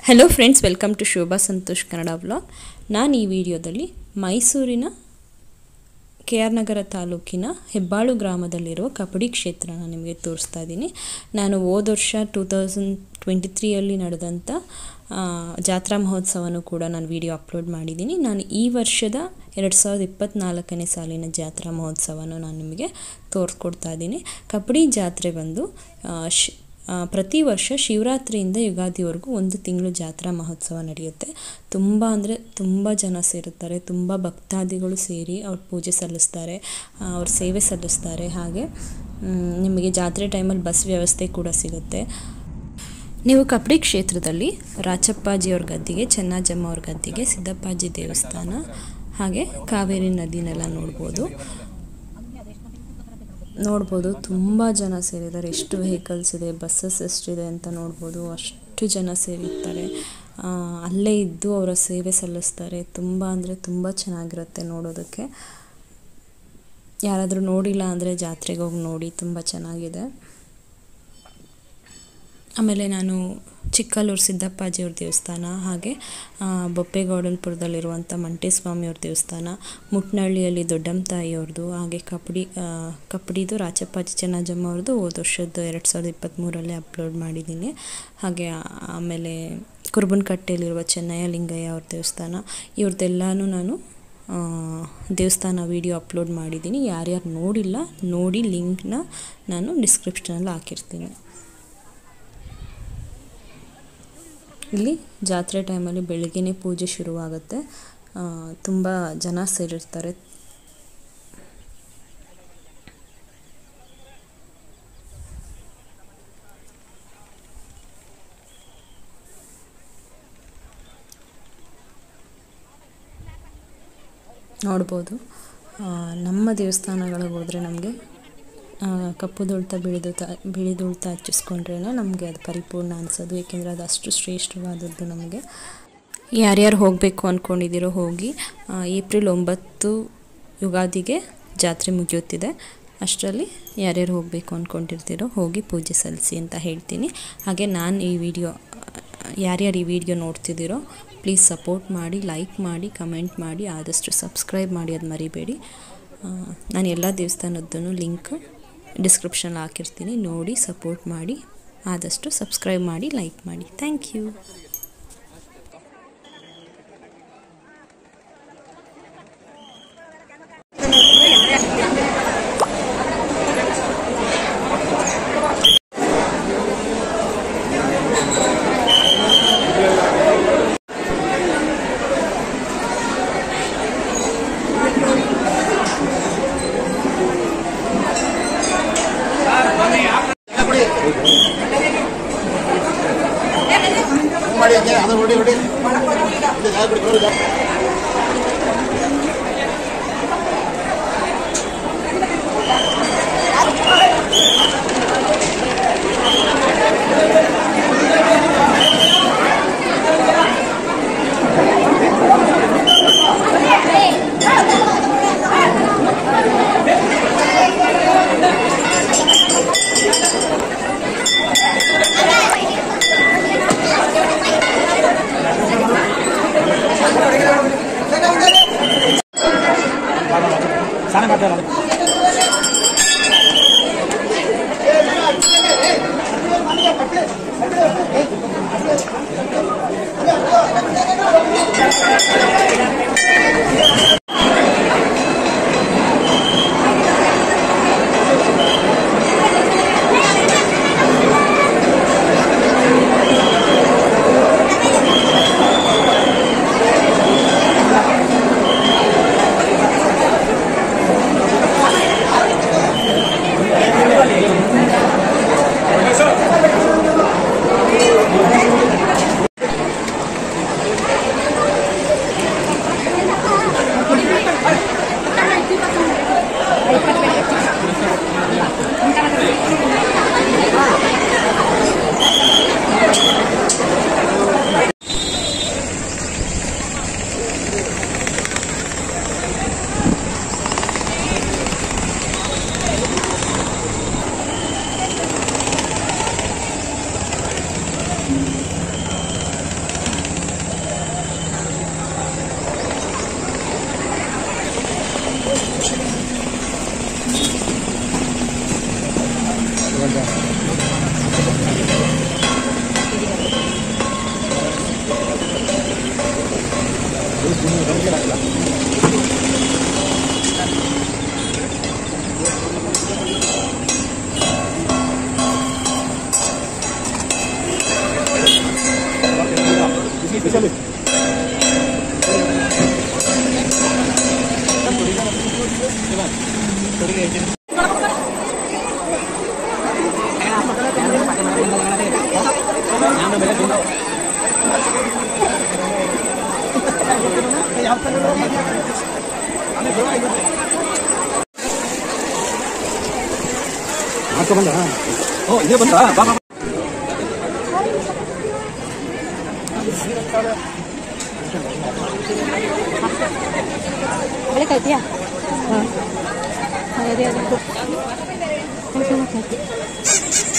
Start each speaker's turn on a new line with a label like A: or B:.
A: Hello friends, welcome to Shobha Santosh Kannada vlog. ನಾನು ಈ ವಿಡಿಯೋದಲ್ಲಿ ಮೈಸೂರಿನ KR ನಗರ ತಾಲೂಕಿನ ಹೆಬ್ಬಾಳು ಗ್ರಾಮದಲ್ಲಿರುವ ಕಪಡಿ ಕ್ಷೇತ್ರನ ನಿಮಗೆ ತೋರಿಸ್ತಾ ಇದ್ದೀನಿ. ನಾನು ಹೋದ ವರ್ಷ 2023ಯಲ್ಲಿ ನಡೆದಂಥ ಜಾತ್ರಾ ಮಹೋತ್ಸವನೂ ಕೂಡ ನಾನು ವಿಡಿಯೋ ಅಪ್ಲೋಡ್ ಮಾಡಿದ್ದೀನಿ. ನಾನು ಈ ವರ್ಷದ 2024ನೇ ಸಾಲಿನ ಜಾತ್ರಾ ಮಹೋತ್ಸವನೂ ನಾನು ನಿಮಗೆ ತೋರಿಸ್ಕೊಡ್ತಾ ಇದ್ದೀನಿ. ಕಪಡಿ ಜಾತ್ರೆ ಬಂದು ಪ್ರತಿ ವರ್ಷ ಶಿವರಾತ್ರಿಯಿಂದ ಯುಗಾದಿವರೆಗೂ 1 ತಿಂಗಳು ಜಾತ್ರಾ ಮಹೋತ್ಸವ ನಡೆಯುತ್ತೆ. ತುಂಬ ಅಂದರೆ ತುಂಬ ಜನ ಸೇರುತ್ತಾರೆ. ತುಂಬ ಭಕ್ತಾದಿಗಳು ಸೇರಿ ಅವ್ರ ಪೂಜೆ ಸಲ್ಲಿಸ್ತಾರೆ, ಅವ್ರ ಸೇವೆ ಸಲ್ಲಿಸ್ತಾರೆ. ಹಾಗೆ ನಿಮಗೆ ಜಾತ್ರೆ ಟೈಮಲ್ಲಿ ಬಸ್ ವ್ಯವಸ್ಥೆ ಕೂಡ ಸಿಗುತ್ತೆ. ನೀವು ಕಪಡಿ ಕ್ಷೇತ್ರದಲ್ಲಿ ರಾಚಪ್ಪಾಜಿಯವ್ರ ಗದ್ದಿಗೆ, ಚೆನ್ನಜಮ್ಮ ಅವ್ರ ಗದ್ದಿಗೆ, ಸಿದ್ದಪ್ಪಾಜಿ ದೇವಸ್ಥಾನ, ಹಾಗೆ ಕಾವೇರಿ ನದಿನೆಲ್ಲ ನೋಡ್ಬೋದು. ತುಂಬ ಜನ ಸೇರಿದ್ದಾರೆ. ಎಷ್ಟು ವೆಹಿಕಲ್ಸ್ ಇದೆ, ಬಸ್ಸಸ್ ಎಷ್ಟಿದೆ ಅಂತ ನೋಡ್ಬೋದು. ಅಷ್ಟು ಜನ ಸೇರಿರ್ತಾರೆ. ಅಲ್ಲೇ ಇದ್ದು ಅವರ ಸೇವೆ ಸಲ್ಲಿಸ್ತಾರೆ. ತುಂಬ ಅಂದರೆ ತುಂಬ ಚೆನ್ನಾಗಿರುತ್ತೆ ನೋಡೋದಕ್ಕೆ. ಯಾರಾದರೂ ನೋಡಿಲ್ಲ ಅಂದರೆ ಜಾತ್ರೆಗೆ ಹೋಗಿ ನೋಡಿ, ತುಂಬ ಚೆನ್ನಾಗಿದೆ. ಆಮೇಲೆ ನಾನು ಚಿಕ್ಕಲ್ಲೂರು ಸಿದ್ದಪ್ಪಾಜಿಯವ್ರ ದೇವಸ್ಥಾನ, ಹಾಗೆ ಬೊಪ್ಪೇಗೌಡನಪುರದಲ್ಲಿರುವಂಥ ಮಂಟೇಸ್ವಾಮಿಯವ್ರ ದೇವಸ್ಥಾನ, ಮುಟ್ನಳ್ಳಿಯಲ್ಲಿ ದೊಡ್ಡಮ್ಮ ತಾಯಿಯವ್ರದ್ದು, ಹಾಗೆ ಕಪಡಿದು ರಾಚಪ್ಪಾಜಿ ಚೆನ್ನಜಮ್ಮ ಅವ್ರದ್ದು ಹೋದ ವರ್ಷದ್ದು 2023ರಲ್ಲಿ ಅಪ್ಲೋಡ್ ಮಾಡಿದ್ದೀನಿ. ಹಾಗೆ ಆಮೇಲೆ ಕುರುಬನಕಟ್ಟೆಯಲ್ಲಿರುವ ಚೆನ್ನಯ್ಯ ಲಿಂಗಯ್ಯ ಅವ್ರ ದೇವಸ್ಥಾನ, ಇವ್ರದ್ದೆಲ್ಲನೂ ನಾನು ದೇವಸ್ಥಾನ ವಿಡಿಯೋ ಅಪ್ಲೋಡ್ ಮಾಡಿದ್ದೀನಿ. ಯಾರ್ಯಾರು ನೋಡಿಲ್ಲ ನೋಡಿ, ಲಿಂಕ್ನ ನಾನು ಡಿಸ್ಕ್ರಿಪ್ಷನಲ್ಲಿ ಹಾಕಿರ್ತೀನಿ. ಇಲ್ಲಿ ಜಾತ್ರೆ ಟೈಮಲ್ಲಿ ಬೆಳಗ್ಗೆನೇ ಪೂಜೆ ಶುರುವಾಗುತ್ತೆ. ತುಂಬ ಜನ ಸೇರಿರ್ತಾರೆ. ನೋಡ್ಬೋದು. ನಮ್ಮ ದೇವಸ್ಥಾನಗಳಿಗೆ ಹೋದರೆ ನಮಗೆ ಕಪ್ಪು ದುಳ್ತ ಬಿಳಿ ದುಳ್ತ ಹಚ್ಚಿಸ್ಕೊಂಡ್ರೆ ನಮಗೆ ಅದು ಪರಿಪೂರ್ಣ ಅನಿಸೋದು. ಏಕೆಂದರೆ ಅದು ಅಷ್ಟು ಶ್ರೇಷ್ಠವಾದದ್ದು. ನಮಗೆ ಯಾರ್ಯಾರು ಹೋಗಬೇಕು ಅಂದ್ಕೊಂಡಿದ್ದೀರೋ ಹೋಗಿ. ಏಪ್ರಿಲ್ 9 ಯುಗಾದಿಗೆ ಜಾತ್ರೆ ಮುಗಿಯುತ್ತಿದೆ. ಅಷ್ಟರಲ್ಲಿ ಯಾರ್ಯಾರು ಹೋಗಬೇಕು ಅಂದ್ಕೊಂಡಿರ್ತೀರೋ ಹೋಗಿ ಪೂಜೆ ಸಲ್ಲಿಸಿ ಅಂತ ಹೇಳ್ತೀನಿ. ಹಾಗೆ ನಾನು ಯಾರ್ಯಾರು ಈ ವಿಡಿಯೋ ನೋಡ್ತಿದ್ದೀರೋ ಪ್ಲೀಸ್ ಸಪೋರ್ಟ್ ಮಾಡಿ, ಲೈಕ್ ಮಾಡಿ, ಕಮೆಂಟ್ ಮಾಡಿ, ಆದಷ್ಟು ಸಬ್ಸ್ಕ್ರೈಬ್ ಮಾಡಿ, ಅದು ಮರಿಬೇಡಿ. ನಾನು ಎಲ್ಲ ದೇವಸ್ಥಾನದ್ದು ಲಿಂಕ್ ಡಿಸ್ಕ್ರಿಪ್ಷನಲ್ಲಿ ಹಾಕಿರ್ತೀನಿ. ನೋಡಿ ಸಪೋರ್ಟ್ ಮಾಡಿ, ಆದಷ್ಟು ಸಬ್ಸ್ಕ್ರೈಬ್ ಮಾಡಿ, ಲೈಕ್ ಮಾಡಿ. Thank you.
B: sana ಇದೇ ಬಂದ
A: ಒಳ್ಳೆ ಕಾಯ್ತೀಯಾ? ಹಾಂ ಅದೇ